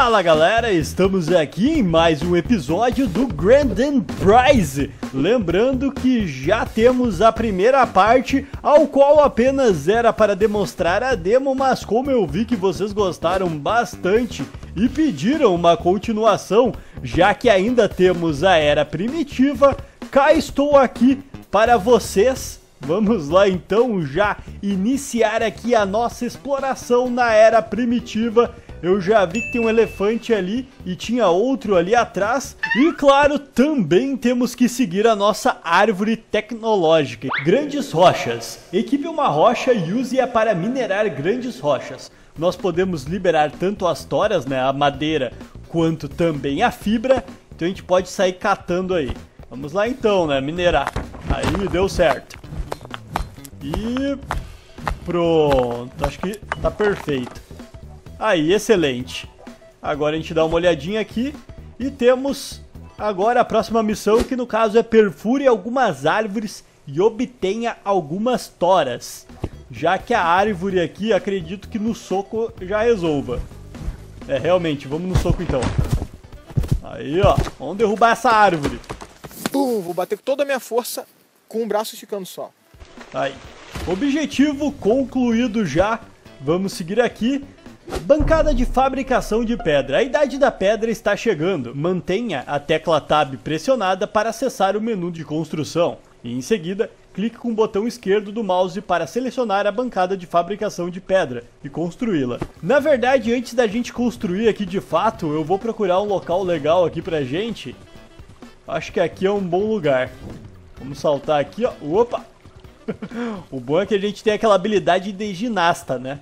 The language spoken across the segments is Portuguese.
Fala galera, estamos aqui em mais um episódio do Grand Prize. Lembrando que já temos a primeira parte, ao qual apenas era para demonstrar a demo, mas como eu vi que vocês gostaram bastante e pediram uma continuação, já que ainda temos a Era Primitiva, cá estou aqui para vocês. Vamos lá então já iniciar aqui a nossa exploração na Era Primitiva. Eu já vi que tem um elefante ali e tinha outro ali atrás. E claro, também temos que seguir a nossa árvore tecnológica. Grandes rochas. Equipe uma rocha e use-a para minerar grandes rochas. Nós podemos liberar tanto as toras, né, a madeira, quanto também a fibra. Então a gente pode sair catando aí. Vamos lá então, né, minerar. Aí deu certo. E pronto, acho que tá perfeito. Aí, excelente. Agora a gente dá uma olhadinha aqui e temos agora a próxima missão, que no caso é perfure algumas árvores e obtenha algumas toras. Já que a árvore aqui, acredito que no soco já resolva. É, realmente, vamos no soco então. Aí, ó, vamos derrubar essa árvore. Pum, vou bater com toda a minha força com o braço esticando só. Aí, objetivo concluído já. Vamos seguir aqui. Bancada de fabricação de pedra. A idade da pedra está chegando. Mantenha a tecla Tab pressionada para acessar o menu de construção. E em seguida, clique com o botão esquerdo do mouse para selecionar a bancada de fabricação de pedra e construí-la. Na verdade, antes da gente construir aqui de fato, eu vou procurar um local legal aqui pra gente. Acho que aqui é um bom lugar. Vamos saltar aqui, ó. Opa! O bom é que a gente tem aquela habilidade de ginasta, né?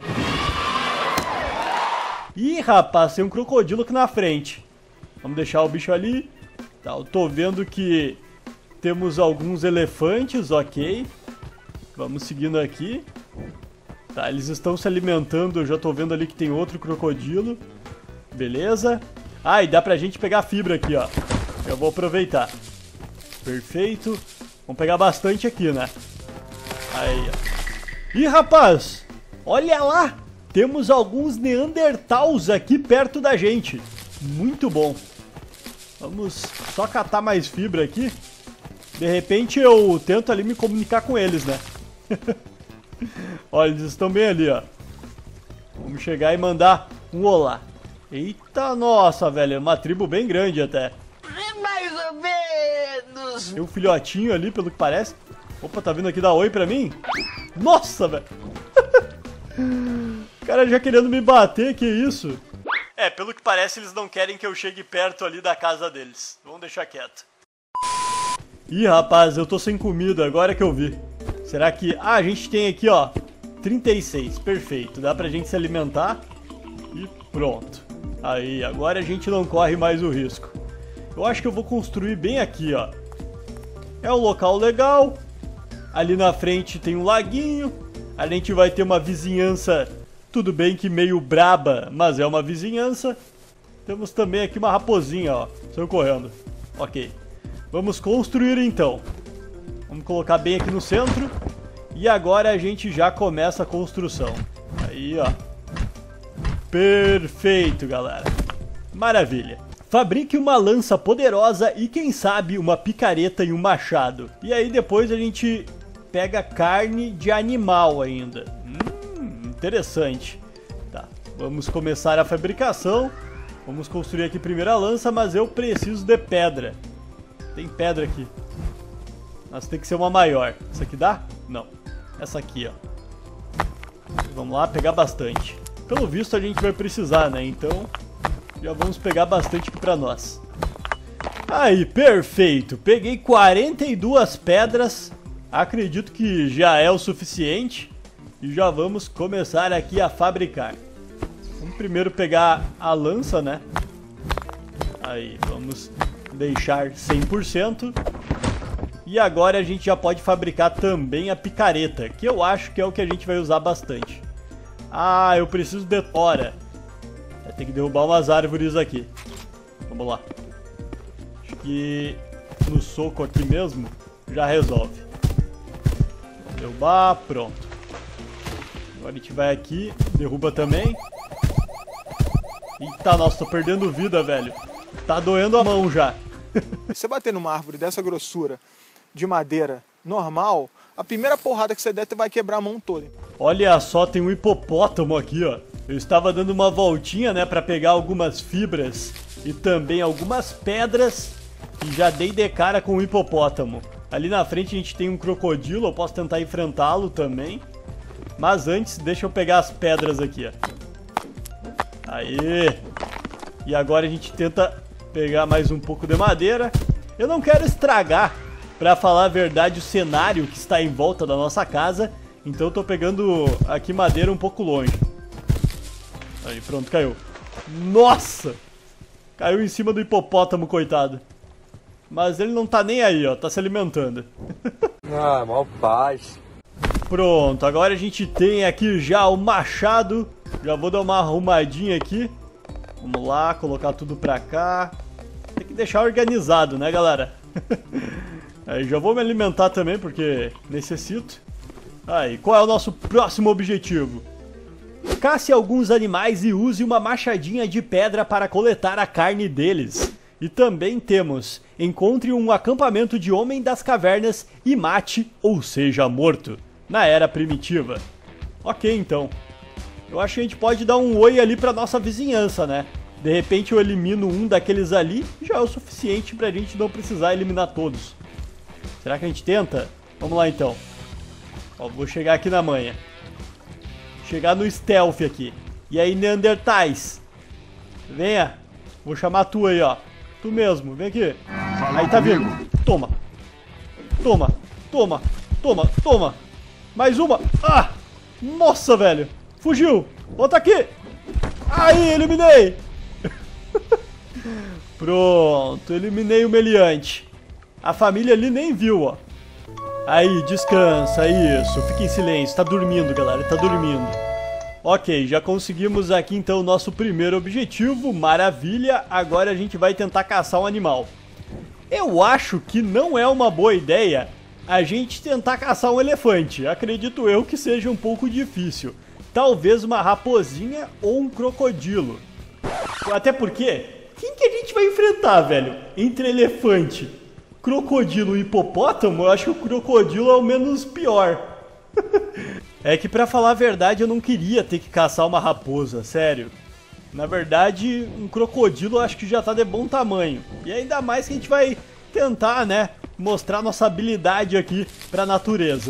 Ih, rapaz, tem um crocodilo aqui na frente. Vamos deixar o bicho ali. Tá, eu tô vendo que temos alguns elefantes, ok. Vamos seguindo aqui. Tá, eles estão se alimentando, eu já tô vendo ali que tem outro crocodilo. Beleza. Ah, e dá pra gente pegar fibra aqui, ó. Eu vou aproveitar. Perfeito. Vamos pegar bastante aqui, né? Aí, ó. Ih, rapaz, olha lá. Temos alguns Neandertals aqui perto da gente. Muito bom. Vamos só catar mais fibra aqui. De repente eu tento ali me comunicar com eles, né? Olha, eles estão bem ali, ó. Vamos chegar e mandar um olá. Eita, nossa, velho. É uma tribo bem grande até. Mais ou menos. Tem um filhotinho ali, pelo que parece. Opa, tá vindo aqui dar oi pra mim? Nossa, velho. O cara já querendo me bater, que isso? É, pelo que parece eles não querem que eu chegue perto ali da casa deles. Vamos deixar quieto. Ih, rapaz, eu tô sem comida, agora que eu vi. Será que... Ah, a gente tem aqui, ó, 36, perfeito. Dá pra gente se alimentar. E pronto. Aí, agora a gente não corre mais o risco. Eu acho que eu vou construir bem aqui, ó. É um local legal. Ali na frente tem um laguinho. A gente vai ter uma vizinhança... Tudo bem que meio braba, mas é uma vizinhança. Temos também aqui uma raposinha, ó. Saiu correndo. Ok. Vamos construir então. Vamos colocar bem aqui no centro. E agora a gente já começa a construção. Aí, ó. Perfeito, galera. Maravilha. Fabrique uma lança poderosa e quem sabe uma picareta e um machado. E aí depois a gente pega carne de animal ainda. Interessante. Tá, vamos começar a fabricação. Vamos construir aqui primeiro a lança, mas eu preciso de pedra. Tem pedra aqui. Mas tem que ser uma maior. Essa aqui dá? Não. Essa aqui, ó. Vamos lá, pegar bastante. Pelo visto a gente vai precisar, né? Então, já vamos pegar bastante aqui pra nós. Aí, perfeito. Peguei 42 pedras. Acredito que já é o suficiente. E já vamos começar aqui a fabricar. Vamos primeiro pegar a lança, né? Aí, vamos deixar 100%. E agora a gente já pode fabricar também a picareta, que eu acho que é o que a gente vai usar bastante. Ah, eu preciso de tora. Vai ter que derrubar umas árvores aqui. Vamos lá. Acho que no soco aqui mesmo já resolve. Vou derrubar, pronto. Agora a gente vai aqui, derruba também. Eita, nossa, tô perdendo vida, velho. Tá doendo a mão já. Se você bater numa árvore dessa grossura de madeira normal, a primeira porrada que você der, você vai quebrar a mão toda. Olha só, tem um hipopótamo aqui, ó. Eu estava dando uma voltinha, né, pra pegar algumas fibras e também algumas pedras e já dei de cara com o hipopótamo. Ali na frente a gente tem um crocodilo, eu posso tentar enfrentá-lo também. Mas antes, deixa eu pegar as pedras aqui, ó. Aê! E agora a gente tenta pegar mais um pouco de madeira. Eu não quero estragar, pra falar a verdade, o cenário que está em volta da nossa casa. Então eu tô pegando aqui madeira um pouco longe. Aí, pronto, caiu. Nossa! Caiu em cima do hipopótamo, coitado. Mas ele não tá nem aí, ó. Tá se alimentando. Ah, mal paz. Pronto, agora a gente tem aqui já o machado. Já vou dar uma arrumadinha aqui. Vamos lá, colocar tudo pra cá. Tem que deixar organizado, né, galera? Aí já vou me alimentar também, porque necessito. Aí, qual é o nosso próximo objetivo? Cace alguns animais e use uma machadinha de pedra para coletar a carne deles. E também temos: encontre um acampamento de homem das cavernas e mate, ou seja, morto, na era primitiva. Ok, então. Eu acho que a gente pode dar um oi ali pra nossa vizinhança, né? De repente eu elimino um daqueles ali, já é o suficiente pra gente não precisar eliminar todos. Será que a gente tenta? Vamos lá então. Ó, vou chegar aqui na manha. Chegar no stealth aqui. E aí, Neandertais? Venha. Vou chamar tu aí, ó. Tu mesmo, vem aqui. Aí, tá vindo. Toma. Toma. Toma. Toma. Toma. Mais uma. Ah! Nossa, velho. Fugiu. Volta aqui. Aí, eliminei. Pronto, eliminei o meliante. A família ali nem viu, ó. Aí, descansa, isso. Fica em silêncio. Tá dormindo, galera. Tá dormindo. Ok, já conseguimos aqui então o nosso primeiro objetivo. Maravilha. Agora a gente vai tentar caçar um animal. Eu acho que não é uma boa ideia a gente tentar caçar um elefante. Acredito eu que seja um pouco difícil. Talvez uma raposinha ou um crocodilo. Até porque, quem que a gente vai enfrentar, velho? Entre elefante, crocodilo e hipopótamo, eu acho que o crocodilo é o menos pior. É que, pra falar a verdade, eu não queria ter que caçar uma raposa, sério. Na verdade, um crocodilo eu acho que já tá de bom tamanho. E ainda mais que a gente vai tentar, né, mostrar nossa habilidade aqui pra natureza.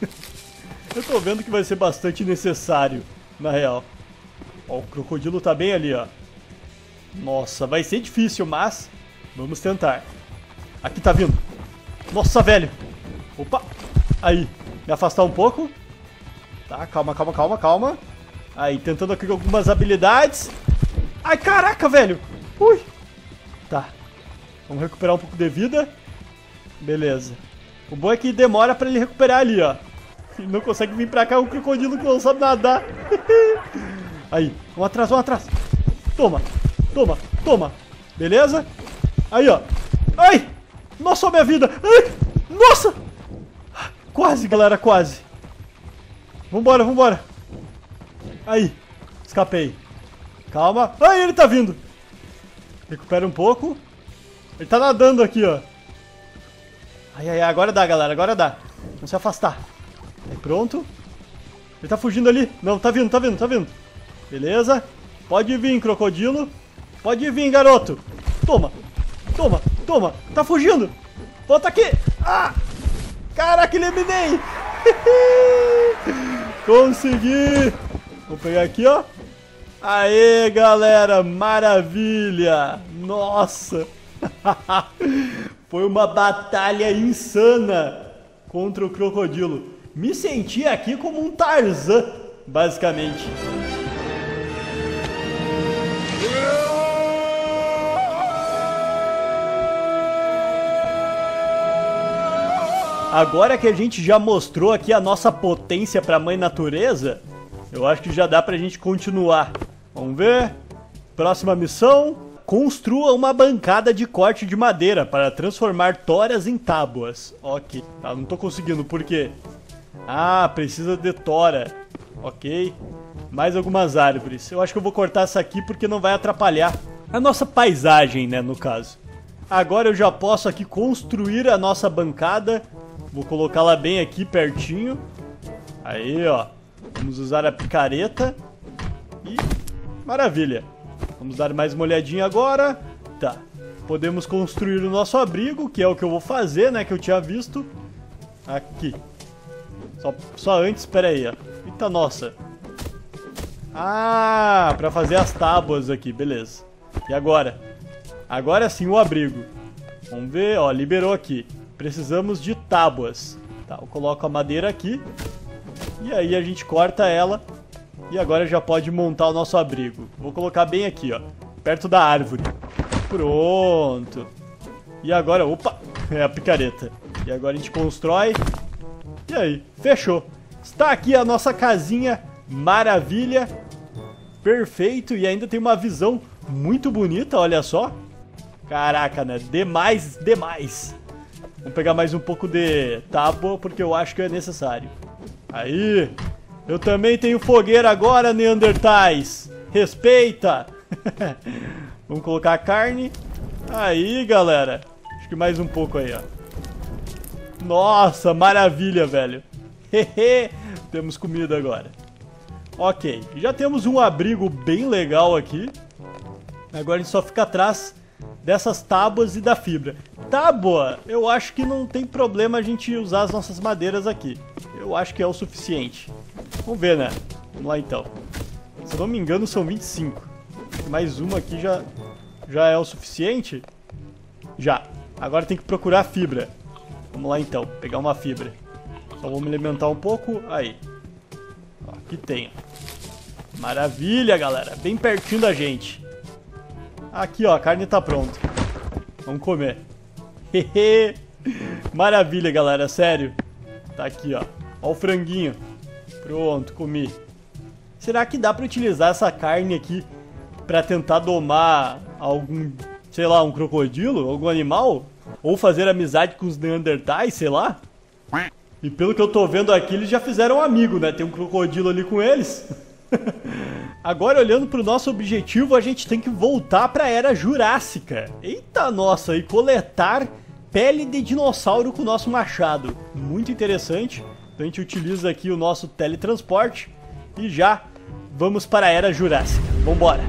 Eu tô vendo que vai ser bastante necessário, na real. Ó, o crocodilo tá bem ali, ó. Nossa, vai ser difícil, mas vamos tentar. Aqui tá vindo. Nossa, velho. Opa. Aí, me afastar um pouco. Tá, calma, calma, calma, calma. Aí, tentando aqui algumas habilidades. Ai, caraca, velho. Ui. Tá. Vamos recuperar um pouco de vida. Beleza. O bom é que demora pra ele recuperar ali, ó. Ele não consegue vir pra cá, é um crocodilo que não sabe nadar. Aí, vamos atrás, vamos atrás. Toma, toma, toma. Beleza? Aí, ó. Ai! Nossa, minha vida! Ai! Nossa! Quase, galera, quase. Vambora, vambora. Aí, escapei. Calma. Ai, ele tá vindo. Recupera um pouco. Ele tá nadando aqui, ó. Ai, ai, agora dá, galera, agora dá. Vamos se afastar. Aí, pronto. Ele tá fugindo ali. Não, tá vindo, tá vindo, tá vindo. Beleza. Pode vir, crocodilo. Pode vir, garoto. Toma. Toma, toma. Tá fugindo. Volta aqui. Ah! Caraca, eliminei. Consegui. Vou pegar aqui, ó. Aê, galera. Maravilha. Nossa. Foi uma batalha insana contra o crocodilo. Me senti aqui como um Tarzan, basicamente. Agora que a gente já mostrou aqui a nossa potência para a Mãe Natureza, eu acho que já dá pra gente continuar. Vamos ver. Próxima missão. Construa uma bancada de corte de madeira para transformar toras em tábuas. Ok. Tá, não tô conseguindo, por quê? Ah, precisa de tora. Ok. mais algumas árvores. Eu acho que eu vou cortar essa aqui porque não vai atrapalhar a nossa paisagem, né, no caso. Agora eu já posso aqui construir a nossa bancada. Vou colocá-la bem aqui pertinho. Aí, ó. Vamos usar a picareta. E maravilha. Vamos dar mais uma olhadinha agora. Tá. Podemos construir o nosso abrigo, que é o que eu vou fazer, né, que eu tinha visto. Aqui. Só antes, espera aí, ó. Eita, nossa. Ah, pra fazer as tábuas aqui, beleza. E agora? Agora sim o abrigo. Vamos ver, ó, liberou aqui. Precisamos de tábuas. Tá, eu coloco a madeira aqui. E aí a gente corta ela. E agora já pode montar o nosso abrigo. Vou colocar bem aqui, ó. Perto da árvore. Pronto. E agora, opa, é a picareta. E agora a gente constrói. E aí, fechou. Está aqui a nossa casinha, maravilha. Perfeito, e ainda tem uma visão muito bonita, olha só. Caraca, né? Demais, demais. Vamos pegar mais um pouco de tábua, porque eu acho que é necessário. Aí, eu também tenho fogueira agora, Neandertais. Respeita. Vamos colocar a carne. Aí, galera. Acho que mais um pouco aí, ó. Nossa, maravilha, velho. Temos comida agora. Ok, já temos um abrigo bem legal aqui. Agora a gente só fica atrás dessas tábuas e da fibra. Tábua, eu acho que não tem problema a gente usar as nossas madeiras aqui. Eu acho que é o suficiente. Vamos ver, né? Vamos lá então. Se eu não me engano são 25. Mais uma aqui já é o suficiente? Já. Agora tem que procurar fibra. Vamos lá então, pegar uma fibra. Só vou me alimentar um pouco. Aí. Ó, aqui tem. Maravilha, galera. Bem pertinho da gente. Aqui, ó, a carne tá pronta. Vamos comer. Maravilha, galera, sério. Tá aqui, ó. Ó o franguinho. Pronto, comi. Será que dá pra utilizar essa carne aqui pra tentar domar algum, sei lá, um crocodilo? Algum animal? Ou fazer amizade com os Neandertais, sei lá? E pelo que eu tô vendo aqui, eles já fizeram um amigo, né? Tem um crocodilo ali com eles. Agora, olhando pro nosso objetivo, a gente tem que voltar pra Era Jurássica. Eita, nossa, e coletar pele de dinossauro com o nosso machado. Muito interessante. Então a gente utiliza aqui o nosso teletransporte e já vamos para a Era Jurássica. Vambora!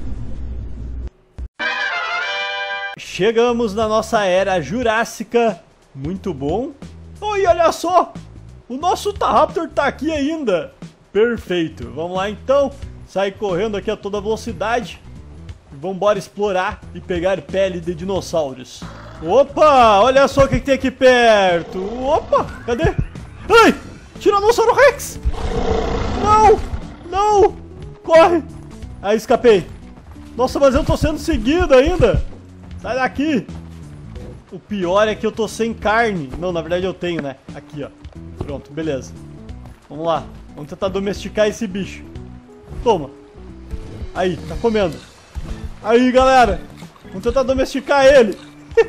Chegamos na nossa Era Jurássica. Muito bom. Oi, olha só! O nosso Raptor tá aqui ainda. Perfeito. Vamos lá então. Sai correndo aqui a toda velocidade. Vambora explorar e pegar pele de dinossauros. Opa! Olha só o que tem aqui perto. Opa! Cadê? Ai! Tiranossauro Rex! Não! Não! Corre! Aí, escapei. Nossa, mas eu tô sendo seguido ainda. Sai daqui. O pior é que eu tô sem carne. Não, na verdade eu tenho, né? Aqui, ó. Pronto, beleza. Vamos lá. Vamos tentar domesticar esse bicho. Toma. Aí, tá comendo. Aí, galera. Vamos tentar domesticar ele.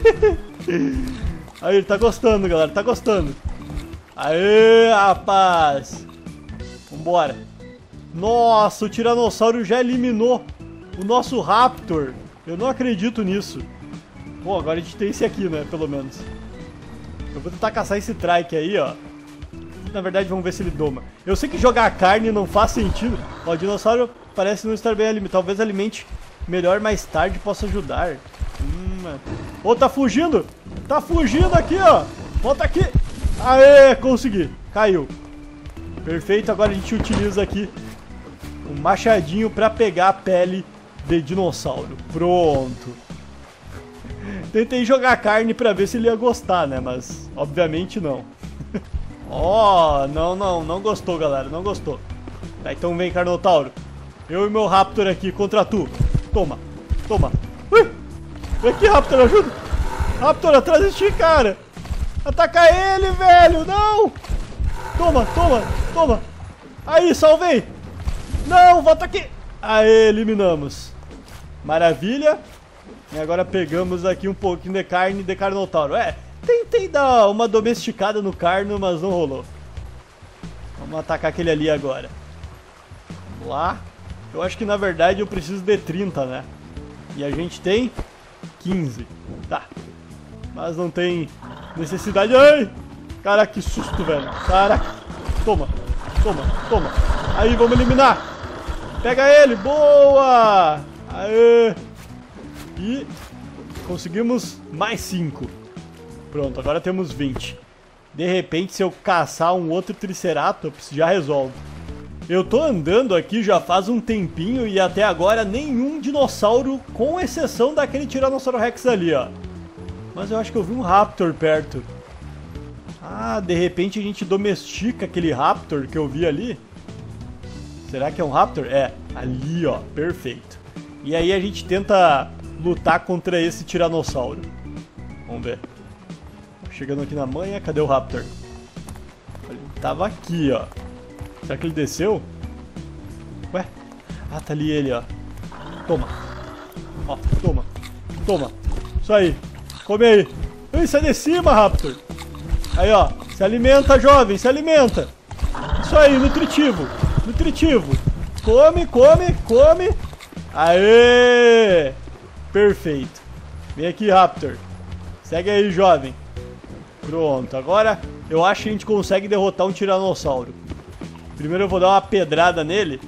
Aí, ele tá gostando, galera. Tá gostando. Aê, rapaz. Vambora. Nossa, o Tiranossauro já eliminou o nosso Raptor. Eu não acredito nisso. Bom, agora a gente tem esse aqui, né? Pelo menos. Eu vou tentar caçar esse trike aí, ó. Na verdade, vamos ver se ele doma. Eu sei que jogar carne não faz sentido. Ó, o dinossauro parece não estar bem alimentado. Talvez alimente melhor mais tarde possa ajudar. Ô, tá fugindo! Tá fugindo aqui, ó! Volta aqui! Aê, consegui! Caiu. Perfeito, agora a gente utiliza aqui um machadinho pra pegar a pele de dinossauro. Pronto. Tentei jogar carne pra ver se ele ia gostar, né? Mas, obviamente, não. Ó, não gostou, galera. Não gostou. Tá, então vem, Carnotauro. Eu e meu Raptor aqui contra tu. Toma, toma. Ui! Vem aqui, Raptor, ajuda. Raptor, atrás de ti, cara. Ataca ele, velho. Não. Toma, toma, toma. Aí, salvei. Não, volta aqui. Aê, eliminamos. Maravilha. E agora pegamos aqui um pouquinho de carne de Carnotauro. Tentei dar uma domesticada no Carno, mas não rolou. Vamos atacar aquele ali agora. lá. Eu acho que na verdade eu preciso de 30, né? E a gente tem 15. Tá. Mas não tem necessidade. Ai! Caraca, que susto, velho. Caraca. Toma. Toma. Toma. Aí, vamos eliminar. Pega ele. Boa! Aê! E conseguimos mais 5. Pronto, agora temos 20. De repente, se eu caçar um outro Triceratops, já resolve. Eu tô andando aqui já faz um tempinho e até agora nenhum dinossauro, com exceção daquele Tiranossauro Rex ali, ó. Mas eu acho que eu vi um Raptor perto. Ah, de repente a gente domestica aquele Raptor que eu vi ali. Será que é um Raptor? É, ali, ó, perfeito. E aí a gente tenta lutar contra esse Tiranossauro. Vamos ver. Chegando aqui na manha, cadê o Raptor? Ele tava aqui, ó. Será que ele desceu? Ué? Ah, tá ali ele, ó. Toma. Ó, toma. Toma. Isso aí. Come aí. Ih, sai de cima, Raptor. Aí, ó. Se alimenta, jovem. Se alimenta. Isso aí, nutritivo. Nutritivo. Come, come, come. Aê! Perfeito. Vem aqui, Raptor. Segue aí, jovem. Pronto. Agora eu acho que a gente consegue derrotar um Tiranossauro. Primeiro eu vou dar uma pedrada nele.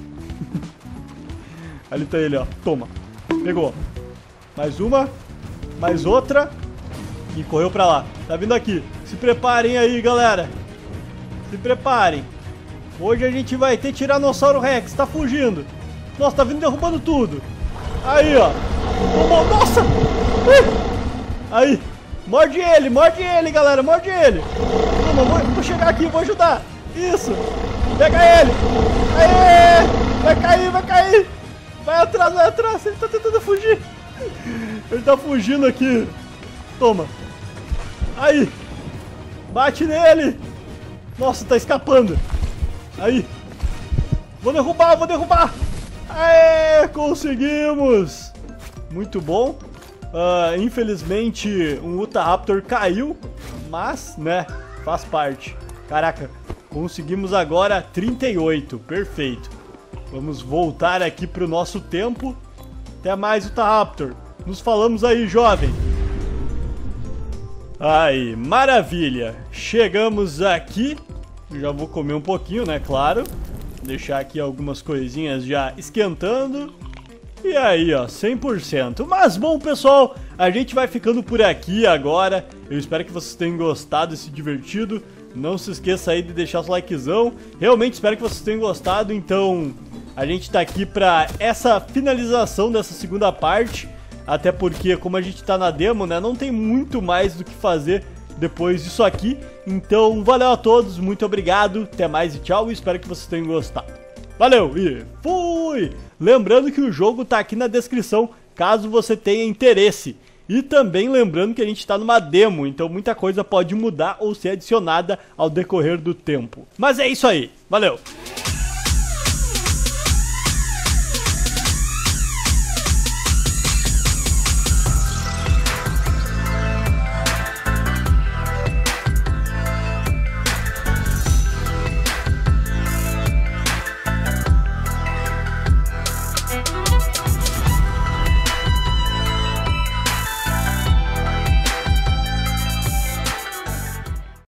Ali tá ele, ó. Toma. Pegou. Mais uma. Mais outra. E correu pra lá. Tá vindo aqui. Se preparem aí, galera. Se preparem. Hoje a gente vai ter Tiranossauro Rex. Tá fugindo. Nossa, tá vindo derrubando tudo. Aí, ó. Tomou. Nossa. Aí. Morde ele, galera. Morde ele. Toma, vou chegar aqui, vou ajudar. Isso. Pega ele. Aê. Vai cair, vai cair. Vai atrás. Ele tá tentando fugir. Ele tá fugindo aqui. Toma. Aí. Bate nele. Nossa, tá escapando. Aí. Vou derrubar. Aê, conseguimos. Muito bom. Infelizmente, um Utahraptor caiu. Mas, né, faz parte. Caraca, conseguimos agora 38. Perfeito. Vamos voltar aqui pro nosso tempo. Até mais, Utahraptor. Nos falamos aí, jovem. Aí, maravilha. Chegamos aqui. Já vou comer um pouquinho, né, claro. Deixar aqui algumas coisinhas já esquentando. E aí, ó, 100%. Mas, bom, pessoal, a gente vai ficando por aqui agora. Eu espero que vocês tenham gostado e se divertido. Não se esqueça aí de deixar seu likezão. Realmente espero que vocês tenham gostado. Então, a gente tá aqui pra essa finalização dessa segunda parte. Até porque, como a gente tá na demo, né, não tem muito mais do que fazer depois disso aqui. Então, valeu a todos, muito obrigado, até mais e tchau, e espero que vocês tenham gostado. Valeu e fui! Lembrando que o jogo tá aqui na descrição, caso você tenha interesse. E também lembrando que a gente tá numa demo, então muita coisa pode mudar ou ser adicionada ao decorrer do tempo. Mas é isso aí, valeu!